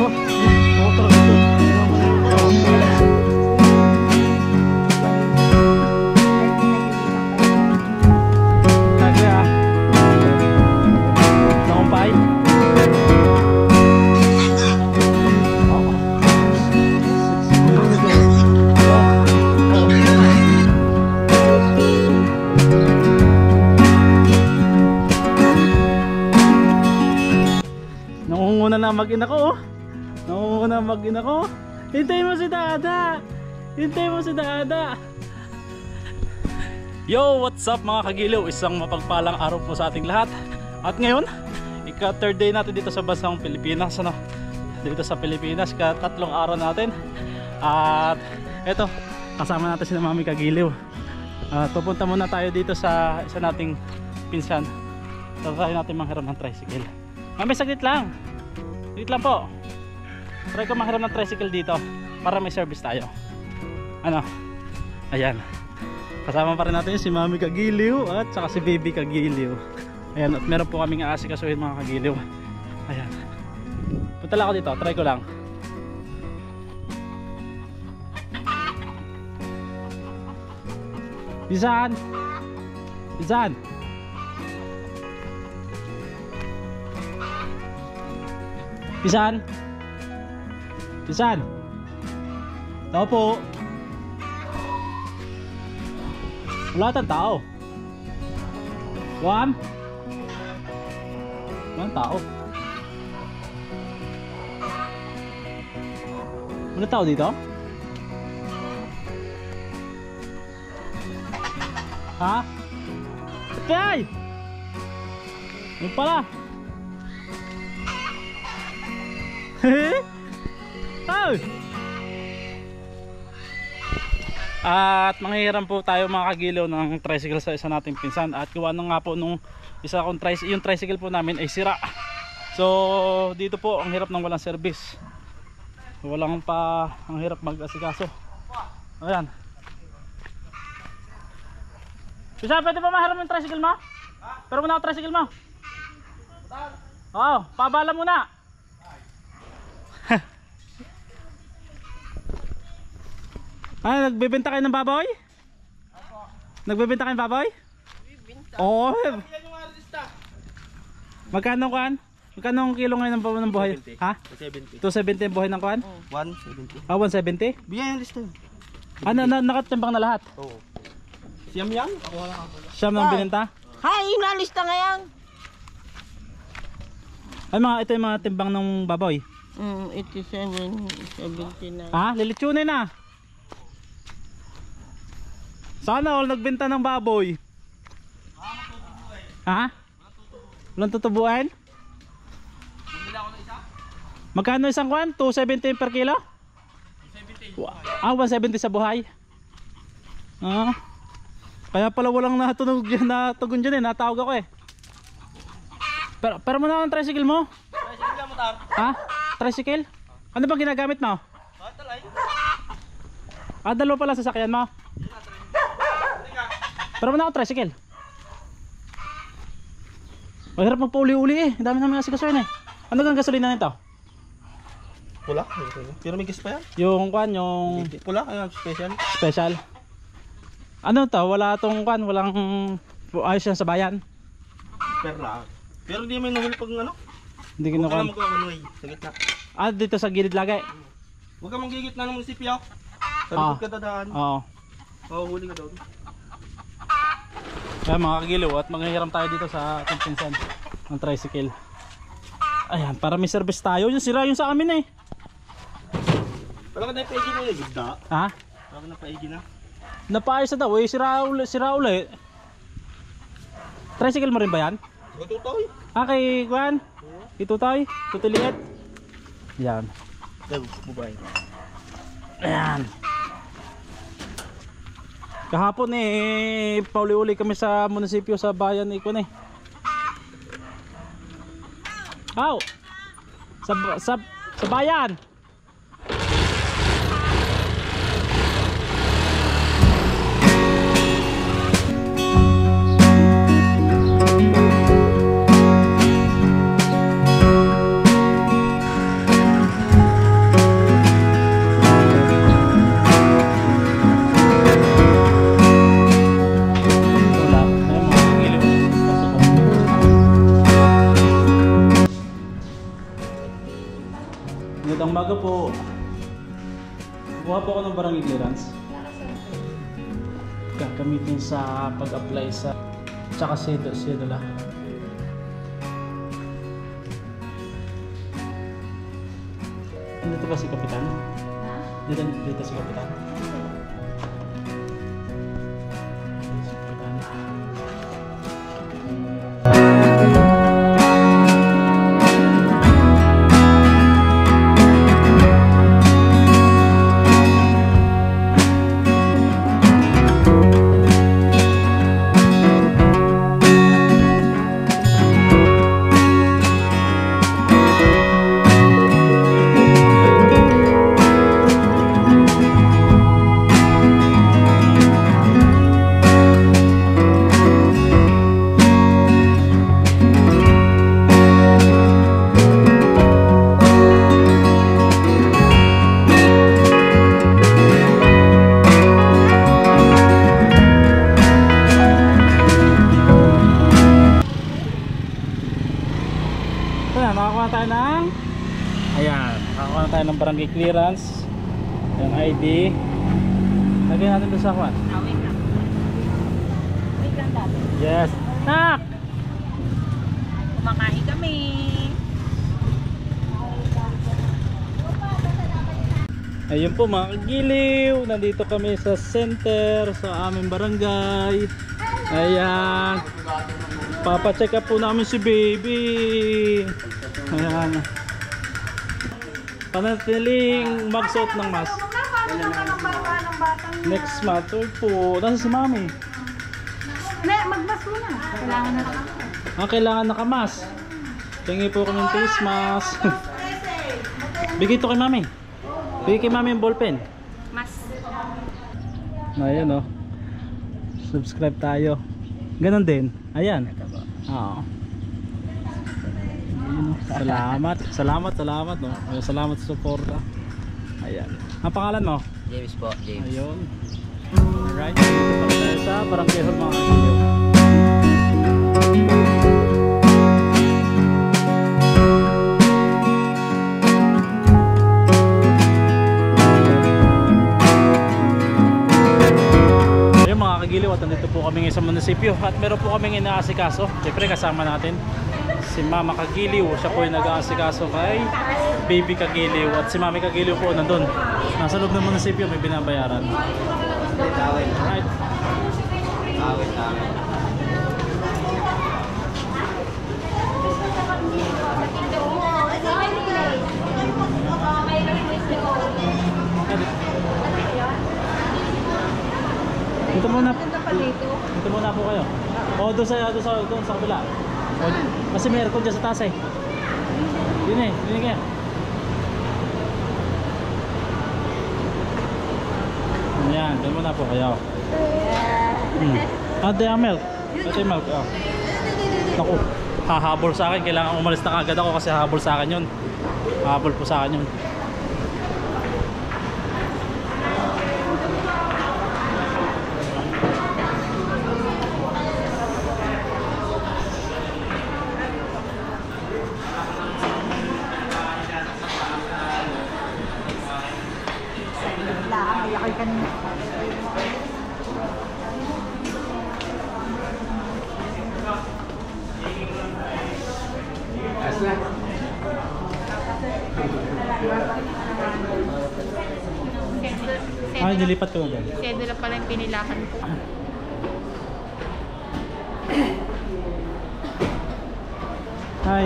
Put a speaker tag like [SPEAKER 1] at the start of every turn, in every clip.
[SPEAKER 1] Mag-ina ko, oh. Nangunguna mag-ina ko. Hintayin mo si Dada. Hintayin mo si Dada. Yo, what's up mga kagiliw? Isang mapagpalang araw po sa ating lahat. At ngayon, ika-third day natin dito sa bansang Pilipinas, ano? Dito sa Pilipinas, ka-tatlong araw natin. At eto, kasama natin si Mami Kagiliw. Pupunta muna tayo dito sa isa nating pinsan. Try natin manghiram ng tricycle. Mami, saglit lang. Wait lang po. Try ko manghiram ng tricycle dito para may service tayo. Ano? Ayan. Kasama pa rin natin si Mami Kagiliw at saka si Baby Kagiliw. Ayan, at meron po kaming aasikasuhin mga kagiliw. Ayan. Punta lang ako dito, try ko lang. Bisan! Bisan! Pisan? Pisan? Tao po. Wala tayong tao. Walang tao. Wala tao dito? Ha? Ay! Ano pala? Oh. At manghihiram po tayo mga kagiliw ng tricycle sa isa nating pinsan. At gawa na nga po nung isa akong yung tricycle po namin ay sira. So dito po ang hirap ng walang service. Walang pa, ang hirap mag-asikaso. Ayan. Bisa, pwede pa mahiram yung tricycle mo? Pero muna ako tricycle mo. Oo, pabala muna. Ay, nagbebenta kayo ng baboy? Ako. Nagbebenta kayo ng baboy? Bibenta. Oo. Magkano kuan? Magkano ang kilo ngayon ng buhay? 270. Ha? 270 ang buhay ng kuan? 170. Ah, 170? Bigyan yung lista. Ano, nakatimbang na lahat? Oo. Siyam yan? Siyam nang binenta?
[SPEAKER 2] Hay, nalista ngayon.
[SPEAKER 1] Ay, ito yung mga timbang ng baboy?
[SPEAKER 2] 87, 79.
[SPEAKER 1] Ha? Lilitsunin na. Sana all nagbenta ng baboy. Ha? Walang tutubuan? Bumili ako ng isa? Magkano isang kwan? 270 per kilo? 270. Ah, 170 sa buhay. Ah. Kaya pala walang natunog dyan, natugon dyan eh. Natawag ako eh. Pero muna ang tricycle mo? Tricycle lang mo tar. Ha? Tricycle? Ano bang ginagamit mo? Talay. Ah, dalawa pala sasakyan mo? Pero muna ako tricycle. Mahirap magpauli-uli eh. Ang dami namin asikasuhin eh. Ano kang gasolina nito?
[SPEAKER 3] Pula? Pero may gas pa yan?
[SPEAKER 1] Yung kwan, yung...
[SPEAKER 3] Pula? Special?
[SPEAKER 1] Special? Ano to? Wala tong kwan, walang... Ayos yan sa bayan?
[SPEAKER 3] Perla. Pero hindi may nahul pag ano?
[SPEAKER 1] Hindi kinukuha.
[SPEAKER 3] Huwag ka na magkakanway sa gitna.
[SPEAKER 1] Ah, dito sa gilid lagi?
[SPEAKER 3] Huwag ka manggigit na ng munisipyo. Sa likod ka dadaan.
[SPEAKER 1] Oo.
[SPEAKER 3] Mahuhuli ka doon.
[SPEAKER 1] Kaya mga kagiliw, at maghihiram tayo dito sa pinsan ng tricycle. Ayan, para may service tayo. Yung sira yung sa amin eh.
[SPEAKER 3] Wala ka na ipaigi na yung gitna.
[SPEAKER 1] Ha?
[SPEAKER 3] Wala ka na ipaigi na.
[SPEAKER 1] Napaayos na daw eh, sira uli. Tricycle mo rin ba yan?
[SPEAKER 3] Tutoy.
[SPEAKER 1] Ah, kay Juan? Itutoy? Tutiliit? Yan.
[SPEAKER 3] Bubay.
[SPEAKER 1] Ayan. Kahapon eh, pauli-uli kami sa munisipyo sa bayan Ikon eh. Aw! Sa bayan! Magandang umaga po. Kuha po ako ng barangay clearance. Gagamitin sa pag-apply sa tsaka sedula. Dito ba si Kapitan? Dito si Kapitan? Si Kapitan. Nakakuha tayo ng nakakuha tayo ng barangay clearance, yung ID. Lagyan natin doon sa kwan.
[SPEAKER 2] Wait lang. Wait lang dati.
[SPEAKER 1] Yes. Nak!
[SPEAKER 2] Kumakain kami.
[SPEAKER 1] Ayun po mga kagiliw, nandito kami sa center sa aming barangay. Ayan, papacheck up po namin si baby. Ayan, panatiling magsuot ng mask next month. Po, nasa si mami?
[SPEAKER 2] Magmas muna. Kailangan na.
[SPEAKER 1] Kailangan nakamas. Tingi po kami ng face mask. Bigay ito kay mami. Bigay kay mami yung ballpen.
[SPEAKER 2] Mas.
[SPEAKER 1] Ayan o. Subscribe tayo. Ganon din. Ayan. Oo. Ayun, oh. Salamat no. Salamat sa suporta. Ayan. Ang pangalan mo?
[SPEAKER 4] James po, James.
[SPEAKER 1] Ayun. Alright. Dito pa tayo sa Barangay Hall mga kaibigan. Kagiliw at nandito po kami sa munisipyo at meron po kaming inaasikaso. Siyempre kasama natin si Mama Kagiliw, siya po yung nag-aasikaso kay Baby Kagiliw at si Mami Kagiliw po nandun nasa loob ng munisipyo, may binabayaran. Alright. Dito muna po kayo. O doon sa kabila. O, kasi may aircon dyan sa taas eh. Yun kaya. Ayan, doon muna po kayo. Ate yung milk. Ate yung milk. Oh. Naku, hahabol sa akin. Kailangan umalis na agad ako kasi hahabol sa akin yun. Hahabol po sa akin yun. Ay, nilipat ko ba?
[SPEAKER 2] Sedula pala yung pinilakan ko.
[SPEAKER 1] Hi.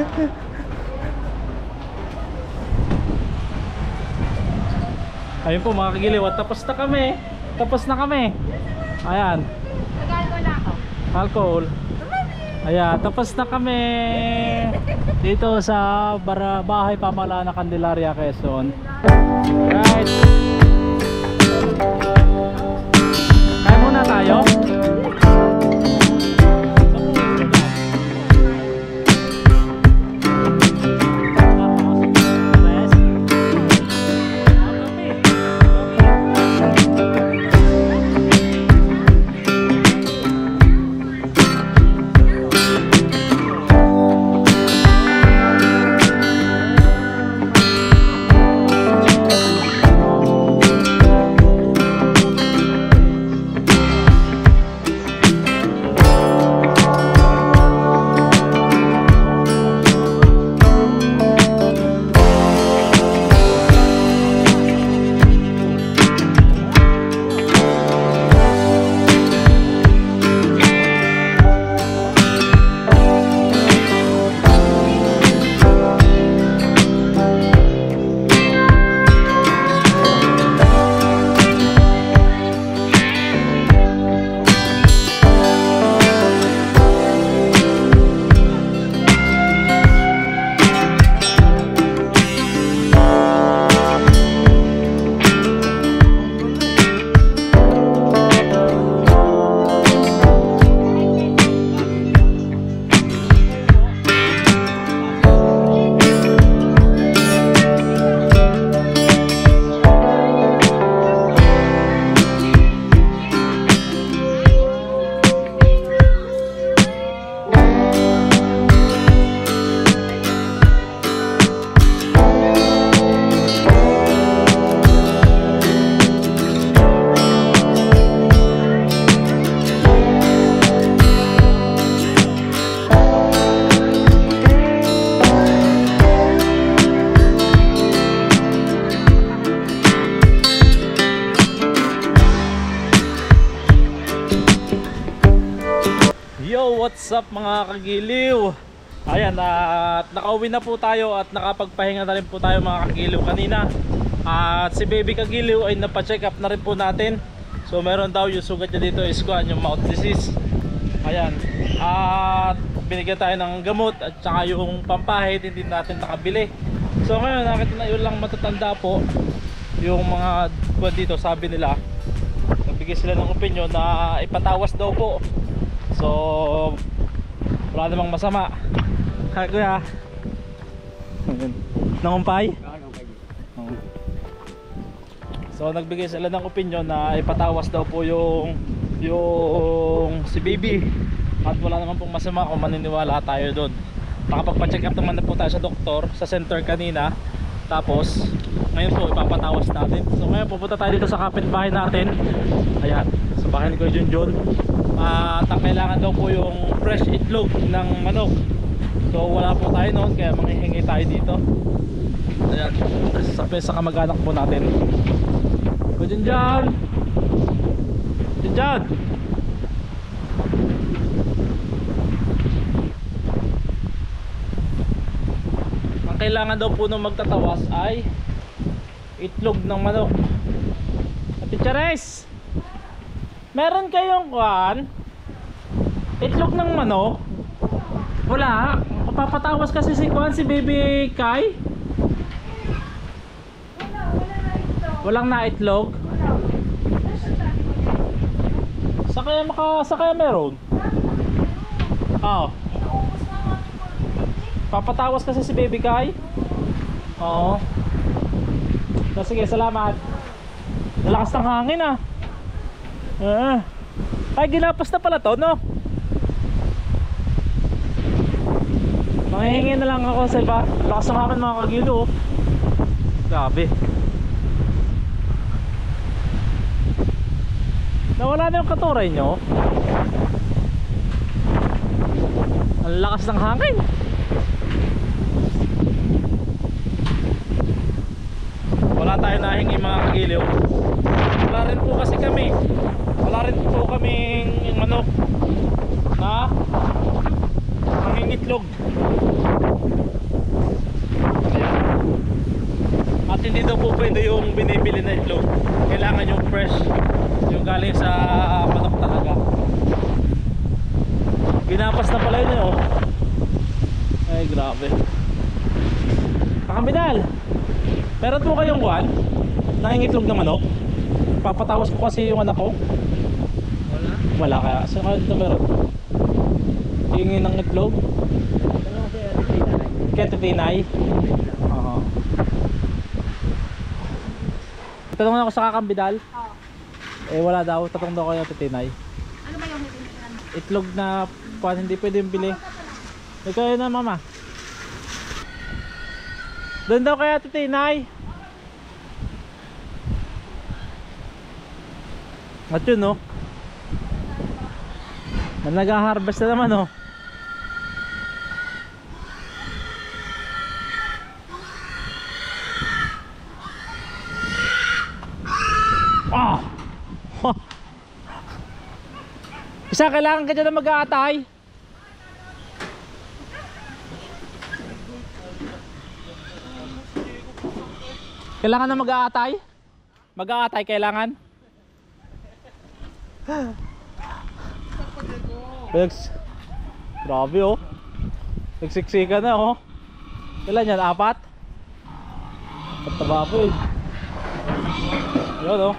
[SPEAKER 1] Ayun po mga kagiliw, tapos na kami. Ayan.
[SPEAKER 2] Nag-alcohol ako.
[SPEAKER 1] Alcohol. Ayan, tapos na kami dito sa bahay pamahalaan ng Candelaria, Quezon. Right. Kaya muna tayo. What's up mga kagiliw? Ayan, at nakauwi na po tayo at nakapagpahinga na rin po tayo mga kagiliw kanina. At si baby kagiliw ay napacheck up na rin po natin. So meron daw yung sugat niya dito is yung mouth disease. Ayan, at binigyan tayo ng gamot at saka yung pampahid hindi natin nakabili. So ngayon nakita na yun lang matatanda po. Yung mga buwan dito sabi nila, nagbigay sila ng opinion na ipatawas daw po. So wala namang masama. Kaya kuya nangumpay? So nagbigay sila ng opinion na ipatawas daw po yung si baby. At wala naman pong masama kung maniniwala tayo doon. Nakapagpa-check up naman na po tayo sa doktor sa center kanina. Tapos ngayon po ipapatawas natin. So ngayon pupunta tayo dito sa kapitbahay natin. Ayan, sa bahay ni Kuya Junjun. At ang kailangan daw po yung fresh itlog ng manok. So wala po tayo noon kaya manghihingi tayo dito. Ayan, sa kamag-anak po natin. Kuya Junjun! Junjun! Ang kailangan daw po nung magtatawas ay itlog ng manok. Ate Chares, meron kayong itlog ng manok? Wala. Papatawas kasi si baby Kai. Walang na itlog. Sa kaya meron? Oo. Papatawas kasi si baby Kai. Oo. So, sige, salamat. Malakas ng hangin ay ginapas na pala to, no? Manghihingi na lang ako sa iba. Lakas ng hangin mga kagilo. Grabe. Nawala na yung katuray nyo. Ang lakas ng hangin. Wala tayo nahingi mga kagiliw. Wala rin po kasi kami. Wala rin po kaming manok na mangingitlog. Ayan. At hindi daw po pwede yung binibili na itlog. Kailangan yung fresh, yung galing sa manok talaga. Ginapas na pala yun Ay grabe. Kakambidal, meron po kayong nangingitlog na manok? Papatawas ko kasi yung anak ko. Wala kaya. Saan kaya dito meron? Hingin ng itlog? Kaya titinay? Tanong ako sa kakambidal? Wala daw. Tatong daw kayo titinay.
[SPEAKER 2] Ano ba yung hitinay?
[SPEAKER 1] Itlog na hindi pwedeng bili. Ikaw na mama. Doon daw kaya titinay. At yun nag-harvest na naman Isa, kailangan ka dyan na mag-aatay. Kailangan na mag-aatay? Mag-aatay kailangan? Grabe nagsiksika na Ilan yan? 4? Ang taba po Yun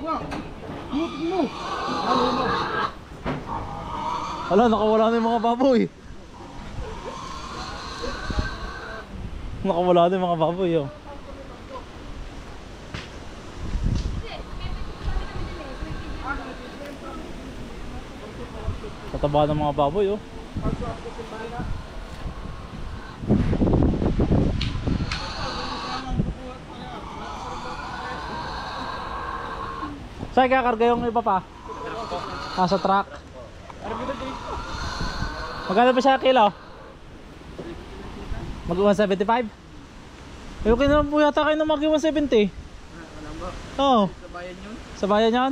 [SPEAKER 1] Ala, nakawala na yung mga baboy. Nakawala na yung mga baboy Tataba ng mga baboy Saan kakarga yung iba pa? Sa truck. Magkano ba siya kilo? Mag-175? Okay naman po yata kayo na mag-170. Oo. Sa bayan yun? Sa bayan yun?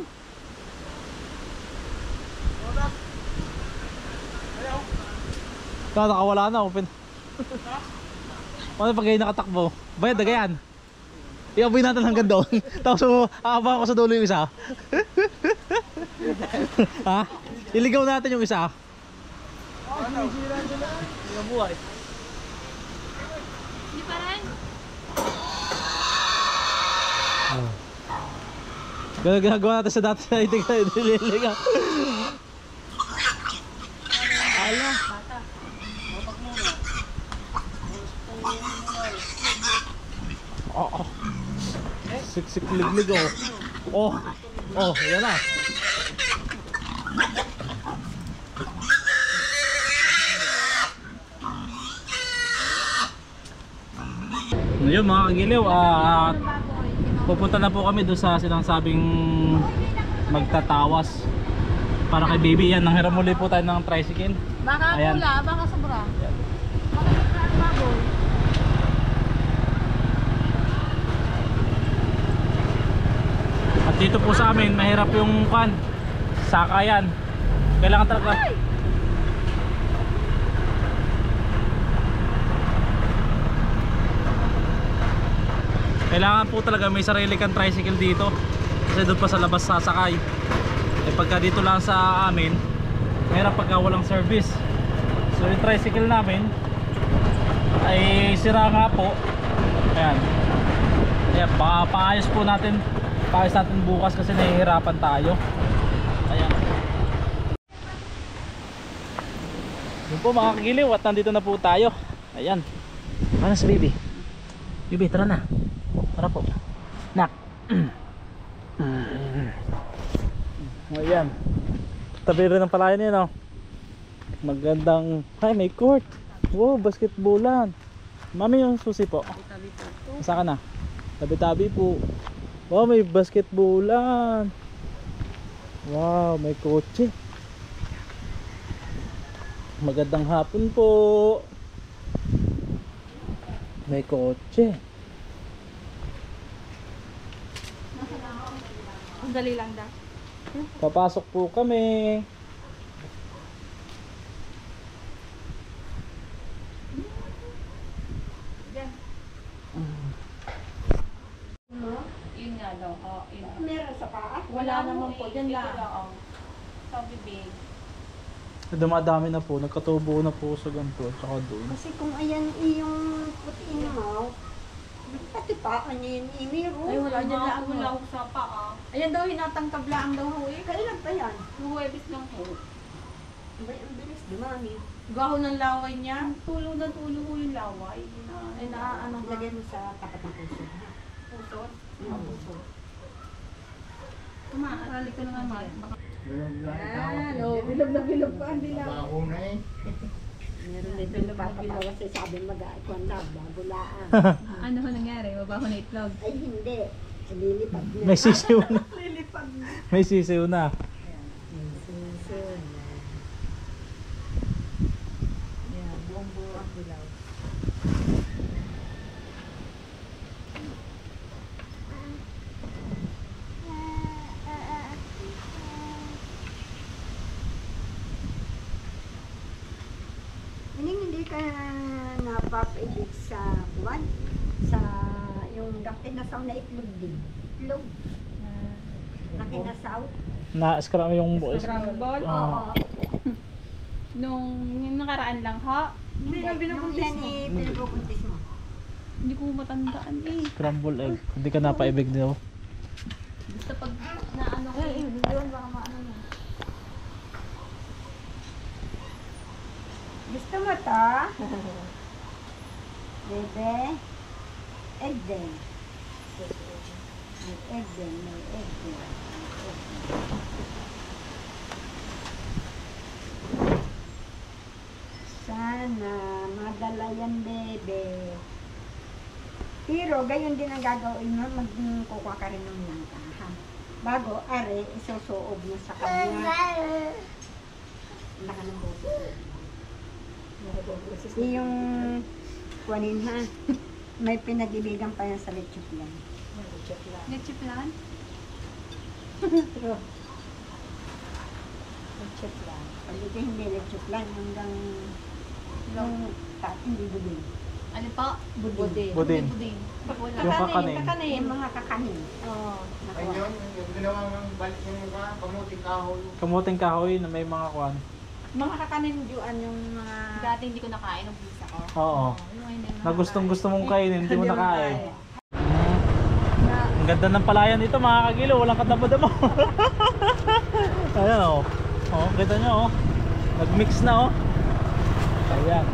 [SPEAKER 1] Nakawala na, open. Paano pag kayo nakatakbo? Bayad na ganyan. Iaboy natin hanggang doon. Tapos aabangan ko sa dulo yung isa. Ha? Iligaw natin yung isa. Buhay.
[SPEAKER 2] Hindi pa rin.
[SPEAKER 1] Ganun ginagawa natin sa dati sa itig na nililigaw. Ala. Oo. Siksik liglig oh. Oh, yan na. Ngayon mga kagiliw, pupunta na po kami doon sa sinasabing magtatawas para kay baby. Yan, nanghiram muli po tayo ng tricycle.
[SPEAKER 2] Baka
[SPEAKER 1] Ayan.
[SPEAKER 2] pula, baka sobra. Baka sobra ang baboy.
[SPEAKER 1] At dito po sa amin, mahirap yung sakayan. Kailangan talaga. Kailangan po talaga may sarili kang tricycle dito. Kasi doon pa sa labas sasakay. Eh pagka dito lang sa amin, mahirap pagka walang service. So yung tricycle namin ay sira nga po. Ayan. Ayan, paayos po natin. Paayos natin bukas kasi nahihirapan tayo. Ayan. Yun po mga kagiliw, at nandito na po tayo. Ayan. Ano si baby? Baby, tara na. Tara po. Nak. Ayan. Tabi rin ng palayan yun, oh. Magandang, ay may court. Wow, basketballan. Mami, yung susi po. Saan ka na? Tabi-tabi po. Wow, may basketballan. Wow, may kotse. Magandang hapon po. May kotse.
[SPEAKER 2] Ang dali lang daw.
[SPEAKER 1] Papasok po kami.
[SPEAKER 2] Yun nga daw. Oh, yun.
[SPEAKER 4] Meron sa paa?
[SPEAKER 2] Wala naman po. Diyan lang. Sa bibig.
[SPEAKER 1] Dumadami na po. Nagkatubo na po sa ganito. Tsaka doon.
[SPEAKER 4] Kasi kung ayan yung putiin mo, pati paan niya yun imiro.
[SPEAKER 2] Ay, wala dyan lang. Wala ako sa paa. Ayan daw, hinatangkab lang daw ho eh.
[SPEAKER 4] Kailan pa yan?
[SPEAKER 2] Huwebis lang ho.
[SPEAKER 4] Abay, ang bilis, di mami.
[SPEAKER 2] Gaho ng laway niya. Tulong na tulong ho yung laway. Ay, ano ba?
[SPEAKER 4] Lagyan mo sa tapat ng puso.
[SPEAKER 2] Puso? Puso. Kumaarali ka na naman.
[SPEAKER 4] No. Bilog na bilog pa ang dilaw. Meron dito napapatawa sa sabi mag-aikon daw, babulaan.
[SPEAKER 2] Ano ho nangyari? Mabaho na itlog.
[SPEAKER 4] Ay hindi, lilipad na.
[SPEAKER 1] May sisiw na.
[SPEAKER 4] Lilipad na.
[SPEAKER 1] May sisiw na.
[SPEAKER 4] Suso na. Yan, buong buo ang dilaw. Hindi ka napapaibig sa buwan? Sa yung nakinasaw na itlog din. Itlog. Nakinasaw?
[SPEAKER 1] Na-scram yung
[SPEAKER 2] Scramble?
[SPEAKER 1] Ah.
[SPEAKER 2] Nung nakaraan lang ha?
[SPEAKER 4] Hindi na binubuntis mo. Pinubuntis mo.
[SPEAKER 2] Hindi ko matandaan eh.
[SPEAKER 1] scramble egg. Hindi ka napaibig daw.
[SPEAKER 2] Basta pag naano ko eh. Yun, baka maano na.
[SPEAKER 4] Gusto mo to? Bebe? Egg din. May egg din, may egg din. Sana madala yan, bebe. Pero gayon din ang gagawin mo, magkukuha ka rin ng langka, ha? Bago, are, isusuob mo sa kanya. Laka ng boses. Yung kuwanin ha, may pinag-ibigan pa yan sa lechuplan.
[SPEAKER 2] Lechiplan?
[SPEAKER 4] Lechuplan. Pag hindi lechuplan, hanggang Hindi budin.
[SPEAKER 2] Ano pa?
[SPEAKER 4] Budin.
[SPEAKER 1] Budin.
[SPEAKER 2] Buding. Wala.
[SPEAKER 1] Yung kakanin.
[SPEAKER 4] Yung mga kakanin.
[SPEAKER 2] Oo.
[SPEAKER 5] Ay yun, yung ginawa ng balik yung mga kamuting kahoy.
[SPEAKER 1] Kamuting kahoy na may mga kuan.
[SPEAKER 4] Mga kakanin diyan yung mga...
[SPEAKER 2] Dati hindi ko nakain ng pizza ko.
[SPEAKER 1] Oo.
[SPEAKER 2] Yung hindi
[SPEAKER 1] Na gustong gusto mong kainin, hindi mo nakain.
[SPEAKER 4] Na,
[SPEAKER 1] Ang ganda ng palayan dito mga kagilo, walang katabo-dabo. Ayan oh. Oh, kita nyo oh. Nag-mix na oh. Ayan.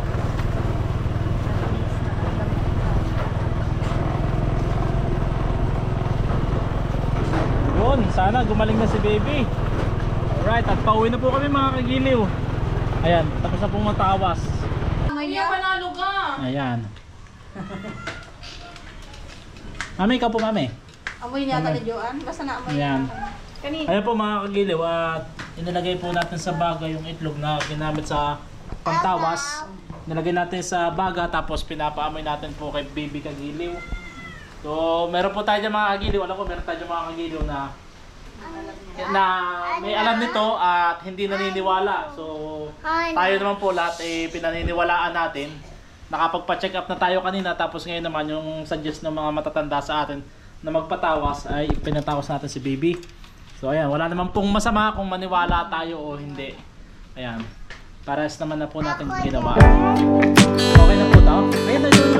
[SPEAKER 1] Yun, sana gumaling na si baby. Alright, at pauwi na po kami mga kagiliw. Ayan, tapos na pong matawas.
[SPEAKER 2] Kuya, panalo ka!
[SPEAKER 1] Ayan. Mami, ikaw po mami.
[SPEAKER 4] amoy niya
[SPEAKER 1] Amoy.
[SPEAKER 4] ni Joan. Basta na amoy
[SPEAKER 1] Ayan.
[SPEAKER 4] Kanina.
[SPEAKER 1] Ayan po mga kagiliw, at inilagay po natin sa baga yung itlog na ginamit sa pantawas. Nilagay natin sa baga tapos pinapaamoy natin po kay baby kagiliw. So meron po tayo dyan mga kagiliw, alam ko meron tayo dyan mga kagiliw na may alam nito at hindi naniniwala. So tayo naman po lahat pinaniniwalaan natin. Nakapagpa-check up na tayo kanina, tapos ngayon naman yung suggest ng mga matatanda sa atin na magpatawas ay pinatawas natin si baby. So ayan, wala naman pong masama kung maniwala tayo o hindi. Ayan, pares naman na po natin ginawa. Okay na po daw. Ayan na yun.